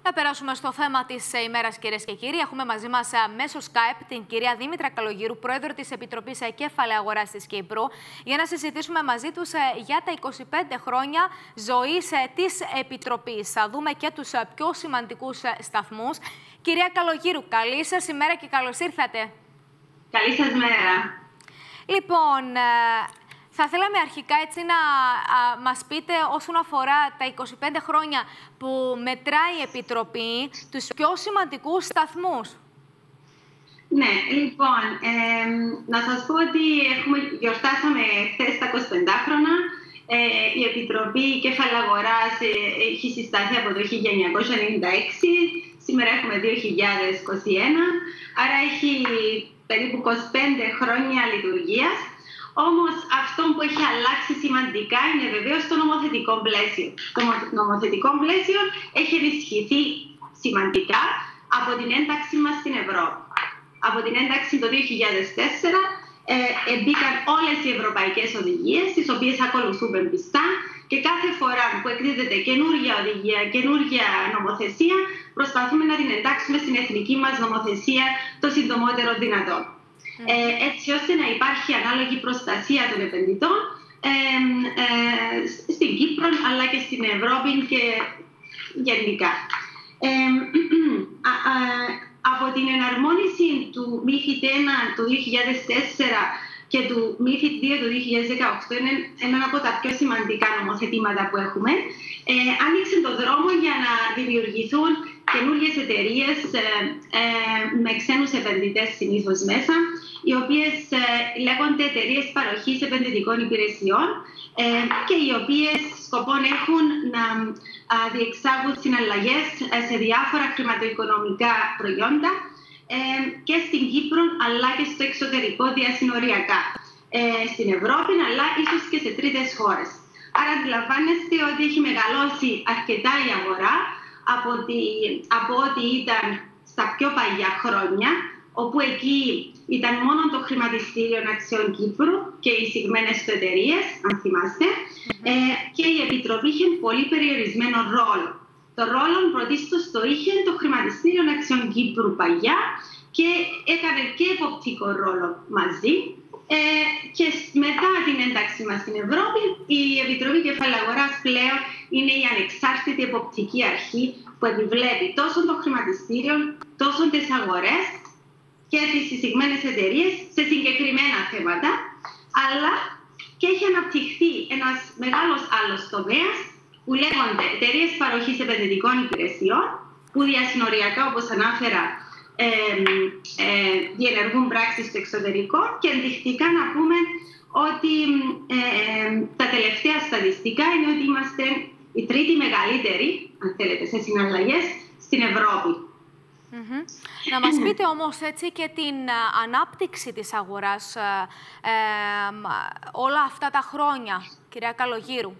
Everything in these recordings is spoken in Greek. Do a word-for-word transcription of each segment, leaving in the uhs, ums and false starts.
Θα περάσουμε στο θέμα της ημέρας, κυρίες και κύριοι. Έχουμε μαζί μας μέσω Skype την κυρία Δήμητρα Καλογύρου, πρόεδρο της Επιτροπής Κέφαλαιο Αγοράς της Κύπρου, για να συζητήσουμε μαζί τους για τα είκοσι πέντε χρόνια ζωής της Επιτροπής. Θα δούμε και τους πιο σημαντικούς σταθμούς. Κυρία Καλογύρου, καλή σας ημέρα και καλώς ήρθατε. Καλή σας μέρα. Λοιπόν, θα θέλαμε αρχικά έτσι να α, μας πείτε όσον αφορά τα είκοσι πέντε χρόνια που μετράει η Επιτροπή, τους πιο σημαντικούς σταθμούς. Ναι, λοιπόν, ε, να σας πω ότι έχουμε, γιορτάσαμε χθες τα είκοσι πέντε χρόνια. Ε, η Επιτροπή Κέφαλαιο Αγοράς ε, έχει συσταθεί από το χίλια εννιακόσια ενενήντα έξι, σήμερα έχουμε δύο χιλιάδες είκοσι ένα, άρα έχει περίπου είκοσι πέντε χρόνια λειτουργίας. Όμως αυτό που έχει αλλάξει σημαντικά είναι βεβαίως το νομοθετικό πλαίσιο. Το νομοθετικό πλαίσιο έχει ενισχυθεί σημαντικά από την ένταξη μας στην Ευρώπη. Από την ένταξη το δύο χιλιάδες τέσσερα ε, μπήκαν όλες οι ευρωπαϊκές οδηγίες, τις οποίες ακολουθούμε πιστά, και κάθε φορά που εκδίδεται καινούργια οδηγία, καινούργια νομοθεσία, προσπαθούμε να την εντάξουμε στην εθνική μας νομοθεσία το συντομότερο δυνατόν. Ε, έτσι ώστε να υπάρχει ανάλογη προστασία των επενδυτών ε, ε, στην Κύπρο αλλά και στην Ευρώπη και γενικά. Ε, α, α, από την εναρμόνιση του μίφιντ ένα του δύο χιλιάδες τέσσερα και του μίφιντ δύο του δύο χιλιάδες δεκαοκτώ, είναι ένα από τα πιο σημαντικά νομοθετήματα που έχουμε, ε, άνοιξε τον δρόμο για να δημιουργηθούν καινούργιες εταιρείες ε, ε, με ξένους επενδυτές συνήθως μέσα, οι οποίες ε, λέγονται εταιρείες παροχής επενδυτικών υπηρεσιών ε, και οι οποίες σκοπόν έχουν να α, διεξάγουν συναλλαγές σε διάφορα χρηματοοικονομικά προϊόντα ε, και στην Κύπρο αλλά και στο εξωτερικό διασυνοριακά, ε, στην Ευρώπη αλλά ίσως και σε τρίτες χώρες. Άρα αντιλαμβάνεστε ότι έχει μεγαλώσει αρκετά η αγορά από ότι, από ότι ήταν στα πιο παλιά χρόνια, όπου εκεί ήταν μόνο το χρηματιστήριο αξιών Κύπρου και οι εισηγμένες του εταιρείες, αν θυμάστε, mm-hmm. ε, και η Επιτροπή είχε πολύ περιορισμένο ρόλο. Το ρόλο πρωτίστως το είχε το χρηματιστήριο αξιών Κύπρου παλιά και έκανε και εποπτικό ρόλο μαζί. Ε, και μετά την ένταξη μας στην Ευρώπη, η Επιτροπή Κεφαλαίου Αγοράς πλέον είναι η ανεξάρτητη εποπτική αρχή που επιβλέπει τόσο το χρηματιστήριο, τόσο τις αγορές και τις εισηγμένες εταιρείες σε συγκεκριμένα θέματα, αλλά και έχει αναπτυχθεί ένας μεγάλος άλλος τομέας που λέγονται εταιρείες παροχής επενδυτικών υπηρεσιών, που διασυνοριακά, όπως ανάφερα, Ε, ε, διενεργούν πράξεις στο εξωτερικό, και ενδεικτικά να πούμε ότι ε, ε, τα τελευταία στατιστικά είναι ότι είμαστε η τρίτη μεγαλύτερη, αν θέλετε, σε συναλλαγές στην Ευρώπη. Mm-hmm. Να μας πείτε όμως έτσι και την uh, ανάπτυξη της αγοράς uh, uh, όλα αυτά τα χρόνια, κυρία Καλογύρου.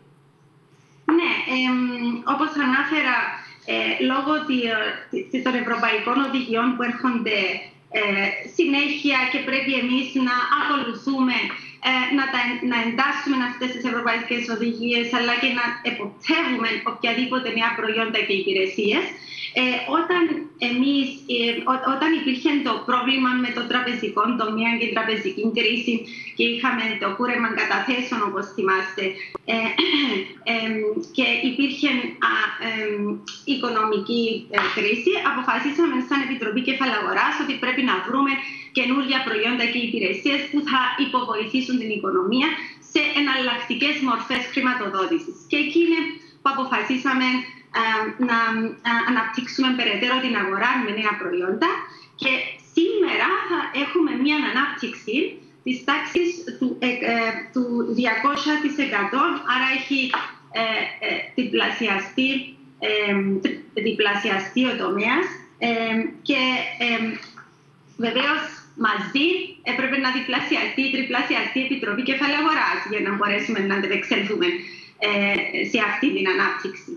Ναι, ε, όπως ανάφερα, Ε, λόγω των ευρωπαϊκών οδηγιών που έρχονται ε, συνέχεια και πρέπει εμείς να ακολουθούμε, ε, να, τα, να εντάσσουμε αυτές τις ευρωπαϊκές οδηγίες, αλλά και να εποπτεύουμε οποιαδήποτε νέα προϊόντα και υπηρεσίες. Ε, όταν, εμείς, ε, ό, όταν υπήρχε το πρόβλημα με το τραπεζικό τομέα και την τραπεζική κρίση και είχαμε το κούρεμα καταθέσεων, όπως θυμάστε, ε, ε, ε, και υπήρχε α, ε, οικονομική ε, κρίση, αποφασίσαμε σαν Επιτροπή Κεφαλαίου Αγοράς ότι πρέπει να βρούμε καινούργια προϊόντα και υπηρεσίες που θα υποβοηθήσουν την οικονομία σε εναλλακτικές μορφές χρηματοδότησης. Και εκεί είναι που αποφασίσαμε να αναπτύξουμε περαιτέρω την αγορά με νέα προϊόντα, και σήμερα θα έχουμε μια ανάπτυξη της τάξης του, ε, ε, του διακόσια τοις εκατό, άρα έχει ε, ε, διπλασιαστεί, ε, διπλασιαστεί ο τομέας ε, και ε, βεβαίως μαζί έπρεπε να διπλασιαστεί ή τριπλασιαστεί η Επιτροπή Κεφαλαίου Αγοράς για να μπορέσουμε να αντεπεξέλθουμε ε, σε αυτή την ανάπτυξη.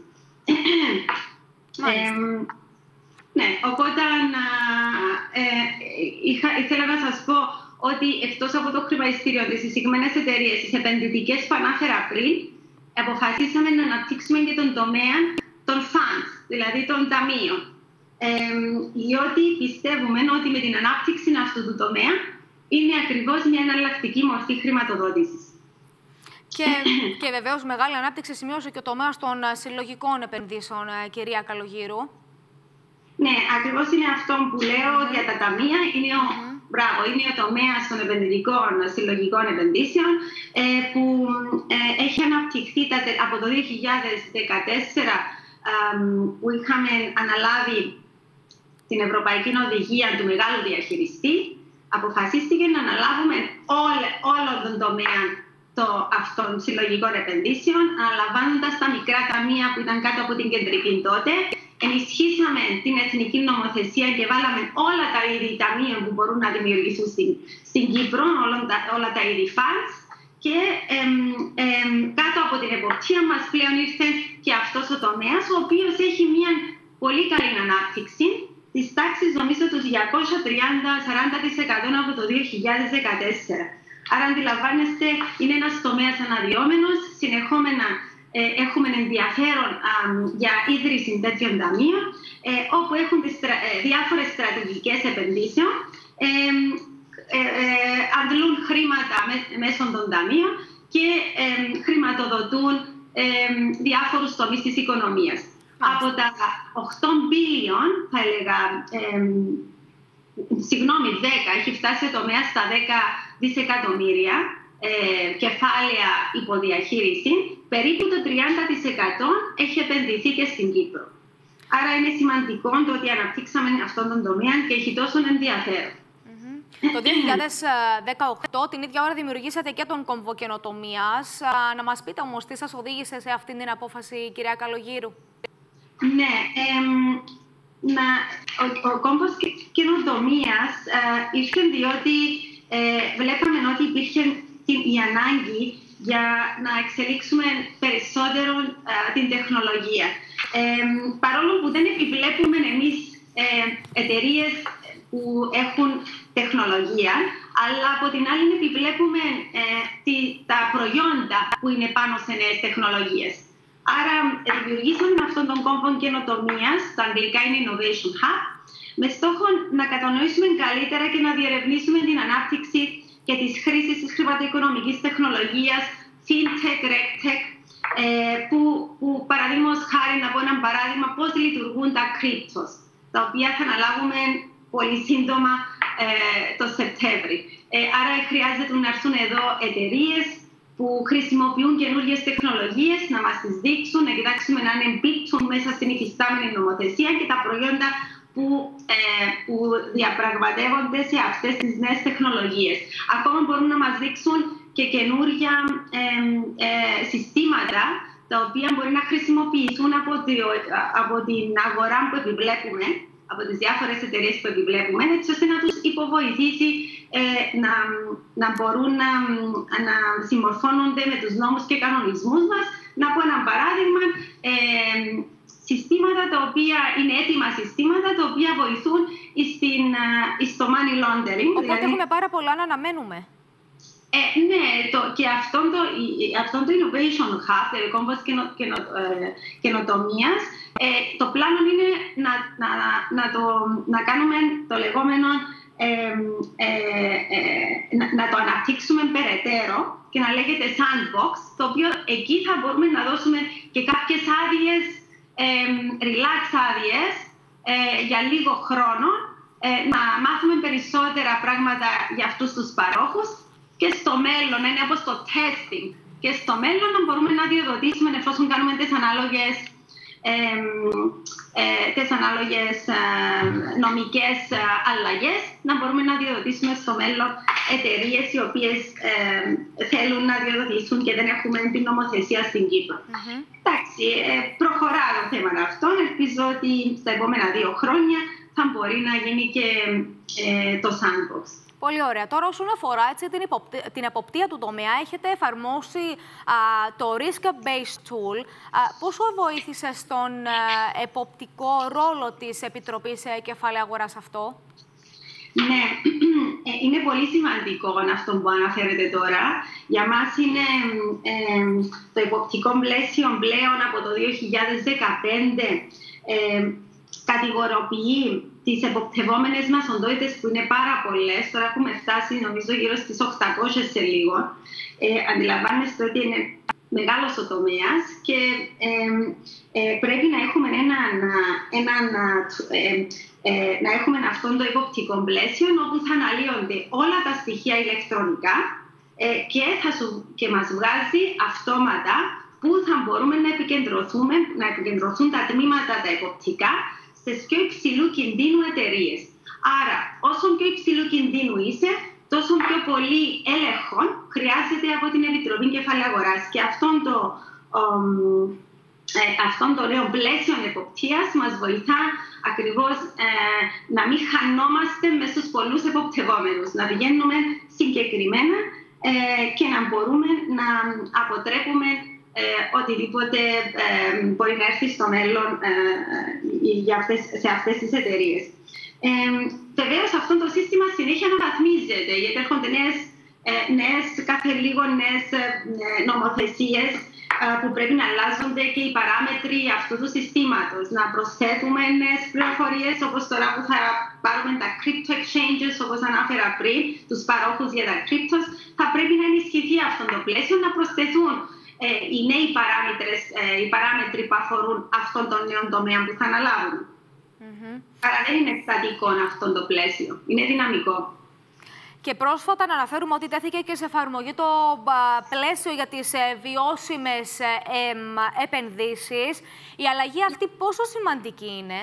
ε, ναι, οπότε ε, είχα, ήθελα να σας πω ότι εκτός από το χρηματιστήριο, τις εισηγμένες εταιρείες, τις επενδυτικές που ανάφερα πριν, αποφασίσαμε να αναπτύξουμε και τον τομέα των funds, δηλαδή των ταμείων. Ε, διότι πιστεύουμε ότι με την ανάπτυξη αυτού του τομέα είναι ακριβώς μια εναλλακτική μορφή χρηματοδότησης. Και, και βεβαίως μεγάλη ανάπτυξη σημείωσε και ο τομέας των συλλογικών επενδύσεων, κυρία Καλογύρου. Ναι, ακριβώς είναι αυτό που λέω mm-hmm. για τα ταμεία. Είναι ο, mm-hmm. μπράβο, είναι ο τομέας των επενδυτικών συλλογικών επενδύσεων ε, που ε, έχει αναπτυχθεί τα, από το δύο χιλιάδες δεκατέσσερα ε, που είχαμε αναλάβει την Ευρωπαϊκή Οδηγία του Μεγάλου Διαχειριστή. Αποφασίστηκε να αναλάβουμε όλο, όλο τον τομέα το, αυτών συλλογικών επενδύσεων, αναλαμβάνοντας τα μικρά ταμεία που ήταν κάτω από την κεντρική τότε. Ενισχύσαμε την εθνική νομοθεσία και βάλαμε όλα τα είδη ταμείων που μπορούν να δημιουργηθούν στην, στην Κύπρο, όλα τα, όλα τα είδη funds. Και εμ, εμ, κάτω από την εποπτεία μας πλέον ήρθε και αυτός ο τομέας, ο οποίος έχει μια πολύ καλή ανάπτυξη της τάξης, νομίζω, του διακόσια τριάντα με σαράντα τοις εκατό από το δύο χιλιάδες δεκατέσσερα. Άρα, αντιλαμβάνεστε, είναι ένας τομέας αναδυόμενος. Συνεχόμενα ε, έχουμε ενδιαφέρον α, για ίδρυση τέτοιων ταμείων, ε, όπου έχουν τις στρα, ε, διάφορες στρατηγικές επενδύσεων, ε, ε, ε, αντλούν χρήματα μέ, μέσω των ταμείων και ε, χρηματοδοτούν ε, διάφορους τομείς της οικονομίας. Από τα οκτώ μπίλιον, θα έλεγα, ε, συγγνώμη, δέκα, έχει φτάσει το τομέα στα δέκα δισεκατομμύρια ε, κεφάλαια υποδιαχείριση, περίπου το τριάντα τοις εκατό έχει επενδυθεί και στην Κύπρο. Άρα είναι σημαντικό το ότι αναπτύξαμε αυτόν τον τομέα και έχει τόσο ενδιαφέρον. Mm-hmm. Το δύο χιλιάδες δεκαοκτώ, την ίδια ώρα δημιουργήσατε και τον κόμβο καινοτομίας. Να μας πείτε όμως τι σας οδήγησε σε αυτήν την απόφαση, κυρία Καλογύρου. Ναι, ε, να, ο, ο κόμβος καινοτομίας ε, ήρθε διότι ε, βλέπαμε ότι υπήρχε την, η ανάγκη για να εξελίξουμε περισσότερο ε, την τεχνολογία. Ε, παρόλο που δεν επιβλέπουμε εμείς ε, εταιρείες που έχουν τεχνολογία, αλλά από την άλλη επιβλέπουμε ε, τη, τα προϊόντα που είναι πάνω σε νέες τεχνολογίες. Άρα, δημιουργήσαμε αυτόν τον κόμβο καινοτομίας, στα αγγλικά είναι Innovation Hub, με στόχο να κατανοήσουμε καλύτερα και να διερευνήσουμε την ανάπτυξη και τις χρήσεις της χρηματοοικονομικής τεχνολογίας, FinTech, RegTech, ε, που, που παραδείγματος χάρη, να πω ένα παράδειγμα, πώς λειτουργούν τα cryptos, τα οποία θα αναλάβουμε πολύ σύντομα ε, το Σεπτέμβρη. Ε, άρα, χρειάζεται να έρθουν εδώ εταιρείες που χρησιμοποιούν καινούργιες τεχνολογίες, να μας τις δείξουν, να κοιτάξουμε να εμπίπτουν μέσα στην υφιστάμενη νομοθεσία και τα προϊόντα που, ε, που διαπραγματεύονται σε αυτές τις νέες τεχνολογίες. Ακόμα μπορούν να μας δείξουν και καινούργια ε, ε, συστήματα, τα οποία μπορεί να χρησιμοποιηθούν από, τη, από την αγορά που επιβλέπουμε, από τις διάφορες εταιρείες που επιβλέπουμε, έτσι ώστε να τους υποβοηθήσει ε, να, να μπορούν να, να συμμορφώνονται με τους νόμους και κανονισμούς μας. Να πω ένα παράδειγμα, ε, συστήματα τα οποία είναι έτοιμα συστήματα, τα οποία βοηθούν στην, στο money laundering. Οπότε δηλαδή, έχουμε πάρα πολλά να αναμένουμε. Ε, ναι, το, και αυτό το, αυτό το Innovation Hub, το κόμβος καινο, καινο, ε, καινοτομίας, ε, το πλάνο είναι να, να, να, το, να κάνουμε το λεγόμενο, ε, ε, ε, να, να το αναπτύξουμε περαιτέρω και να λέγεται Sandbox, το οποίο εκεί θα μπορούμε να δώσουμε και κάποιες άδειες, ε, relax άδειες, ε, για λίγο χρόνο, ε, να μάθουμε περισσότερα πράγματα για αυτούς τους παρόχους, και στο μέλλον, είναι όπως το testing, και στο μέλλον να μπορούμε να διοδοτήσουμε, εφόσον κάνουμε τις ανάλογες, ε, ε, τις ανάλογες ε, νομικές ε, αλλαγές, να μπορούμε να διοδοτήσουμε στο μέλλον εταιρείες οι οποίες ε, θέλουν να διοδοτήσουν και δεν έχουμε την νομοθεσία στην Κύπρο. Mm-hmm. Εντάξει, ε, προχωρά το θέμα αυτό. Ελπίζω ότι στα επόμενα δύο χρόνια θα μπορεί να γίνει και ε, το sandbox. Πολύ ωραία. Τώρα, όσον αφορά έτσι, την, υποπτή, την εποπτεία του τομέα, έχετε εφαρμόσει α, το Risk-Based Tool. Α, πόσο βοήθησε στον α, εποπτικό ρόλο της Επιτροπής Κεφαλαίου Αγοράς αυτό? Ναι, είναι πολύ σημαντικό αυτό που αναφέρετε τώρα. Για μας είναι ε, το εποπτικό πλαίσιο πλέον από το δύο χιλιάδες δεκαπέντε ε, κατηγοροποιεί τις εποπτευόμενες μας οντότητες, που είναι πάρα πολλές. Τώρα έχουμε φτάσει νομίζω γύρω στις οκτακόσιες σε λίγο. Ε, αντιλαμβάνεστε ότι είναι μεγάλος ο τομέας και ε, ε, πρέπει να έχουμε έναν, έναν ε, ε, να έχουμε αυτό το υποπτικό πλαίσιο όπου θα αναλύονται όλα τα στοιχεία ηλεκτρονικά ε, και, θα σου, και μας βγάζει αυτόματα πού θα μπορούμε να επικεντρωθούμε, να επικεντρωθούν τα τμήματα τα υποπτικά στις πιο υψηλού κινδύνου εταιρείες. Άρα, όσο πιο υψηλού κινδύνου είσαι, τόσο πιο πολύ έλεγχο χρειάζεται από την Επιτροπή Κεφαλαίου Αγοράς. Και αυτόν το, ε, αυτόν το νέο πλαίσιο εποπτείας μας βοηθά ακριβώς ε, να μην χανόμαστε μέσα στους πολλούς εποπτευόμενους, να πηγαίνουμε συγκεκριμένα ε, και να μπορούμε να αποτρέπουμε ε, οτιδήποτε ε, μπορεί να έρθει στο μέλλον ε, για αυτές, σε αυτές τις εταιρείες. Ε, Βεβαίως αυτό το σύστημα συνέχεια αναβαθμίζεται, γιατί έρχονται νέες, ε, νέες, κάθε λίγο νέες ε, νομοθεσίες ε, που πρέπει να αλλάζονται και οι παράμετροι αυτού του συστήματος. Να προσθέτουμε νέες πληροφορίες, όπως τώρα που θα πάρουμε τα crypto exchanges, όπως ανάφερα πριν, τους παρόχους για τα cryptos, θα πρέπει να ενισχυθεί αυτό το πλαίσιο, να προσθεθούν ε, οι νέοι παράμετρες, ε, οι παράμετροι που αφορούν αυτόν τον νέο τομέα που θα αναλάβουν. Mm-hmm. Άρα δεν είναι στατικό αυτό το πλαίσιο, είναι δυναμικό. Και πρόσφατα να αναφέρουμε ότι τέθηκε και σε εφαρμογή το πλαίσιο για τις βιώσιμες επενδύσεις. Η αλλαγή αυτή πόσο σημαντική είναι?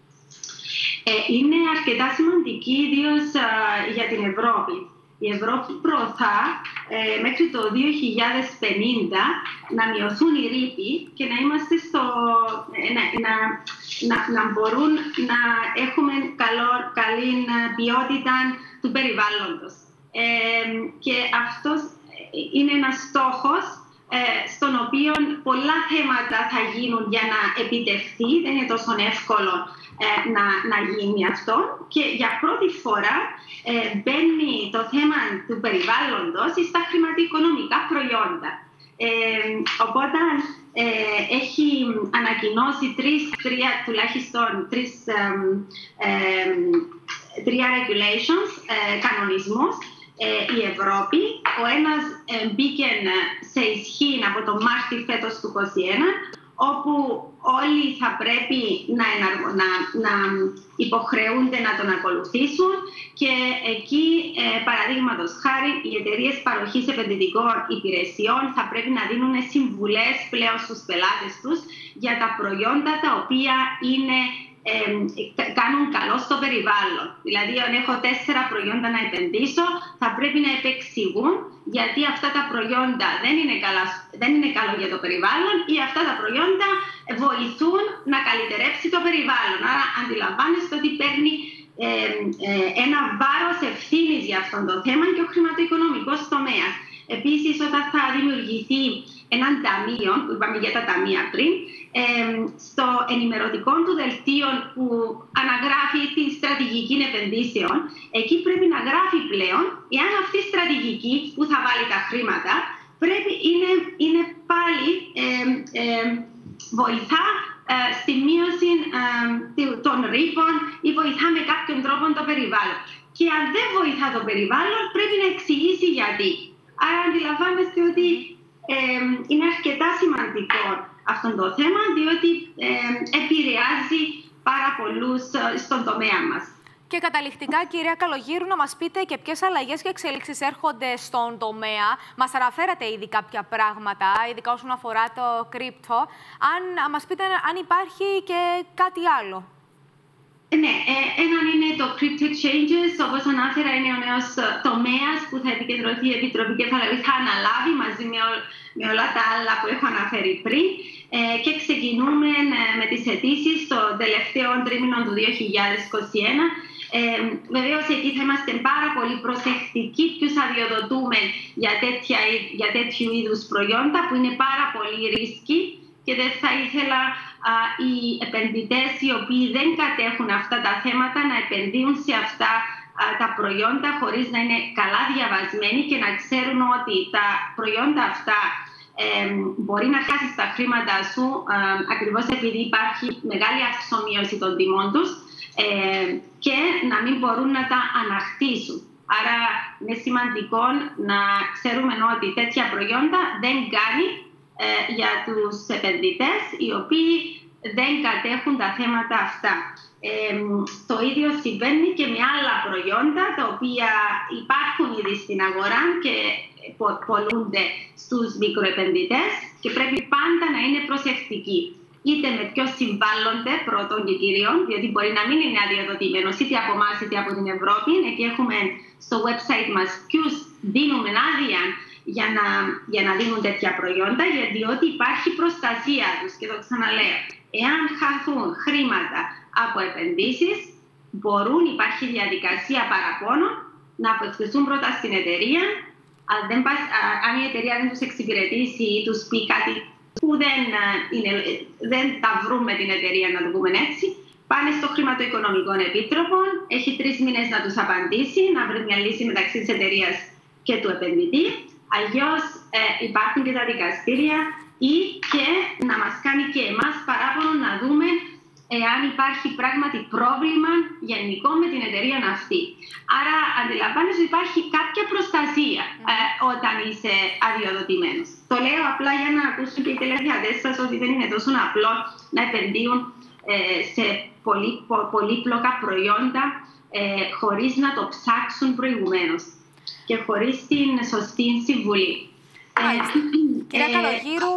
Ε, είναι αρκετά σημαντική, ιδίως για την Ευρώπη. Η Ευρώπη προωθά ε, μέχρι το δύο χιλιάδες πενήντα να μειωθούν οι ρήποι και να είμαστε στο, ε, να, να, να, να μπορούν να έχουμε καλό, καλή ποιότητα του περιβάλλοντος. Ε, και αυτός είναι ένας στόχος ε, στον οποίο πολλά θέματα θα γίνουν για να επιτευχθεί. Δεν είναι τόσο εύκολο ε, να, να γίνει αυτό. Και για πρώτη φορά ε, μπαίνει το θέμα του περιβάλλοντος στα χρηματοοικονομικά προϊόντα. Ε, οπότε ε, έχει ανακοινώσει τρεις, τρία, τουλάχιστον τρεις, ε, ε, τρία regulations, ε, κανονισμούς, ε, η Ευρώπη. Ο ένας ε, μπήκε σε ισχύ από τον Μάρτιο φέτος του είκοσι ένα, όπου όλοι θα πρέπει να, να, να υποχρεούνται να τον ακολουθήσουν και εκεί, ε, παραδείγματος χάρη, οι εταιρείες παροχής επενδυτικών υπηρεσιών θα πρέπει να δίνουν συμβουλές πλέον στους πελάτες τους για τα προϊόντα τα οποία είναι, ε, κάνουν καλό στο περιβάλλον. Δηλαδή, αν έχω τέσσερα προϊόντα να επενδύσω, θα πρέπει να επεξηγούν γιατί αυτά τα προϊόντα δεν είναι, καλά, δεν είναι καλό για το περιβάλλον ή αυτά τα προϊόντα βοηθούν να καλυτερέψει το περιβάλλον. Άρα αντιλαμβάνεστε ότι παίρνει ε, ε, ένα βάρος ευθύνης για αυτό το θέμα και ο χρηματοοικονομικός τομέας. Επίσης, όταν θα δημιουργηθεί έναν ταμείο, που είπαμε για τα ταμεία πριν, ε, στο ενημερωτικό του δελτίο που αναγράφει τη στρατηγική επενδύσεων, εκεί πρέπει να γράφει πλέον εάν αυτή η στρατηγική που θα βάλει τα χρήματα πρέπει, είναι, είναι πάλι ε, ε, βοηθά ε, στη μείωση ε, των ρήπων ή βοηθά με κάποιον τρόπο το περιβάλλον. Και αν δεν βοηθά το περιβάλλον, πρέπει να εξηγήσει γιατί. Άρα αντιλαμβάνεστε ότι ε, είναι αρκετά σημαντικό αυτό το θέμα, διότι ε, επηρεάζει πάρα πολλούς στον τομέα μας. Και καταληκτικά, κυρία Καλογύρου, να μας πείτε και ποιες αλλαγές και εξέλιξεις έρχονται στον τομέα. Μας αναφέρατε ήδη κάποια πράγματα, ειδικά όσον αφορά το κρύπτο. Αν μας πείτε αν υπάρχει και κάτι άλλο. Ναι, έναν είναι το crypto exchanges, όπως ανάφερα, είναι ο νέος τομέας που θα επικεντρωθεί η Επιτροπή Κεφαλαίου, θα αναλάβει μαζί με, ό, με όλα τα άλλα που έχω αναφέρει πριν ε, και ξεκινούμε με τις αιτήσεις στο τελευταίο τρίμηνο του δύο χιλιάδες είκοσι ένα. Ε, βεβαίως εκεί θα είμαστε πάρα πολύ προσεκτικοί ποιους αδειοδοτούμε για, τέτοια, για τέτοιου είδους προϊόντα που είναι πάρα πολύ ρίσκοι και δεν θα ήθελα α, οι επενδυτές οι οποίοι δεν κατέχουν αυτά τα θέματα να επενδύουν σε αυτά α, τα προϊόντα χωρίς να είναι καλά διαβασμένοι και να ξέρουν ότι τα προϊόντα αυτά ε, μπορεί να χάσεις τα χρήματα σου ε, ακριβώς επειδή υπάρχει μεγάλη αυξομοίωση των τιμών τους ε, και να μην μπορούν να τα ανακτήσουν. Άρα είναι σημαντικό να ξέρουμε ότι τέτοια προϊόντα δεν κάνει ε, για τους επενδυτές οι οποίοι δεν κατέχουν τα θέματα αυτά. Ε, το ίδιο συμβαίνει και με άλλα προϊόντα τα οποία υπάρχουν ήδη στην αγορά και πολλούνται στους μικροεπενδυτές και πρέπει πάντα να είναι προσεκτικοί. Είτε με ποιος συμβάλλονται πρώτον και κυρίων, διότι μπορεί να μην είναι αδειοδοτημένος είτε από εμάς είτε από την Ευρώπη. Εκεί έχουμε στο website μας ποιους δίνουμε άδεια για να, για να δίνουν τέτοια προϊόντα, διότι υπάρχει προστασία τους. Και το ξαναλέω, εάν χαθούν χρήματα από επενδύσεις, μπορούν, υπάρχει διαδικασία παραπώνω, να απευθυνθούν πρώτα στην εταιρεία. Αν, δεν, αν η εταιρεία δεν τους εξυπηρετήσει ή τους πει κάτι που δεν, είναι, δεν τα βρουν με την εταιρεία, να το πούμε έτσι, πάνε στο χρηματοοικονομικό επίτροπο, έχει τρεις μήνες να τους απαντήσει, να βρει μια λύση μεταξύ της εταιρείας και του επενδυτή. Αλλιώς ε, υπάρχουν και τα δικαστήρια ή και να μας κάνει και εμάς παράπονο να δούμε εάν υπάρχει πράγματι πρόβλημα γενικό με την εταιρεία αυτή. Άρα αντιλαμβάνεσαι ότι υπάρχει κάποια προστασία ε, όταν είσαι αδειοδοτημένος. Το λέω απλά για να ακούσουν και οι τηλεθεατές σας ότι δεν είναι τόσο απλό να επενδύουν ε, σε πολύ, πο, πολύπλοκα προϊόντα ε, χωρίς να το ψάξουν προηγουμένως και χωρίς την σωστή συμβουλή. Ε, Κυρία Καλογύρου,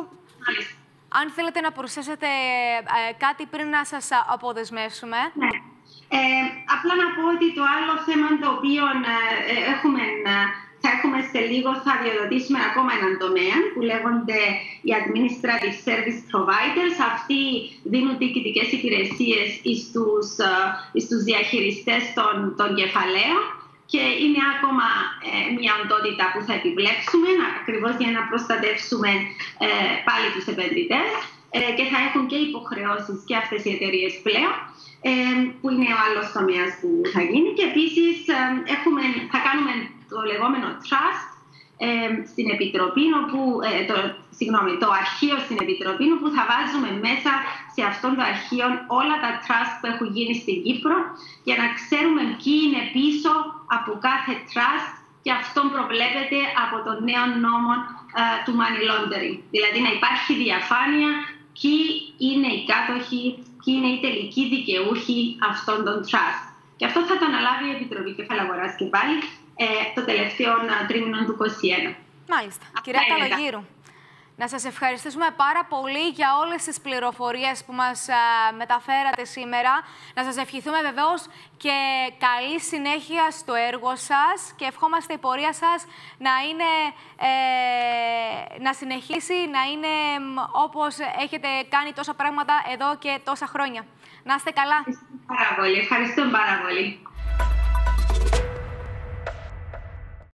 αν θέλετε να προσθέσετε ε, κάτι πριν να σας αποδεσμεύσουμε. Ναι. Ε, απλά να πω ότι το άλλο θέμα το οποίο ε, έχουμε, θα έχουμε σε λίγο, θα διαδοτήσουμε ακόμα έναν τομέα που λέγονται οι Administrative Service Providers. Αυτοί δίνουν διοικητικές υπηρεσίες στους, στους διαχειριστές των, των κεφαλαίων και είναι ακόμα ε, μια οντότητα που θα επιβλέψουμε ακριβώς για να προστατεύσουμε ε, πάλι τους επενδυτές ε, και θα έχουν και υποχρεώσεις και αυτές οι εταιρείες πλέον, ε, που είναι ο άλλος τομέας που θα γίνει. Και επίσης ε, έχουμε, θα κάνουμε το λεγόμενο trust ε, στην Επιτροπή, όπου, ε, το, συγγνώμη, το αρχείο στην Επιτροπή, που θα βάζουμε μέσα σε αυτόν το αρχείο όλα τα trust που έχουν γίνει στην Κύπρο για να ξέρουμε ποιοι είναι πίσω από κάθε trust, και αυτό προβλέπεται από τον νέο νόμο ε, του money laundering. Δηλαδή να υπάρχει διαφάνεια ποιοι είναι οι κάτοχοι, ποιοι είναι οι τελικοί δικαιούχοι αυτών των trust. Και αυτό θα το αναλάβει η Επιτροπή Κεφαλαίου Αγοράς και πάλι ε, το τελευταίο τρίμηνο του είκοσι ένα. Μάλιστα. Κυρία Καλογύρου, να σας ευχαριστήσουμε πάρα πολύ για όλες τις πληροφορίες που μας α, μεταφέρατε σήμερα. Να σας ευχηθούμε βεβαίως και καλή συνέχεια στο έργο σας και ευχόμαστε η πορεία σας να, είναι, ε, να συνεχίσει, να είναι όπως έχετε κάνει τόσα πράγματα εδώ και τόσα χρόνια. Να είστε καλά. Ευχαριστώ πάρα πολύ. Ευχαριστώ πάρα πολύ.